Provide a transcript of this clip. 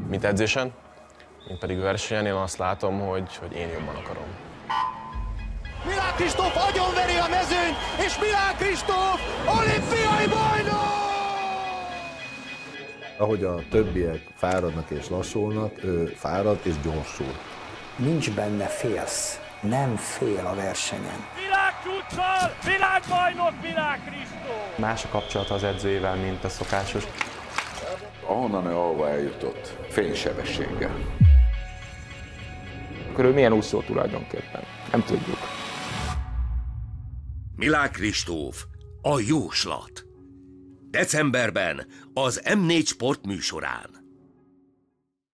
mint edzésen, mint pedig versenyen. Én azt látom, hogy én jobban akarom. Milán Kristóf agyonveri a mezőnyt, és Milán Kristóf olimpiai bajnok! Ahogy a többiek fáradnak és lassulnak, ő fárad és gyorsul. Nincs benne félsz, nem fél a versenyen. Világcsúccsal, világbajnok Milán Kristóf! Más a kapcsolata az edzőjével, mint a szokásos. Ahonnan ő ahova eljutott, fénysebességgel. Akkor ő milyen úszó tulajdonképpen? Nem tudjuk. Milán Kristóf, a jóslat. Decemberben az M4 Sport műsorán.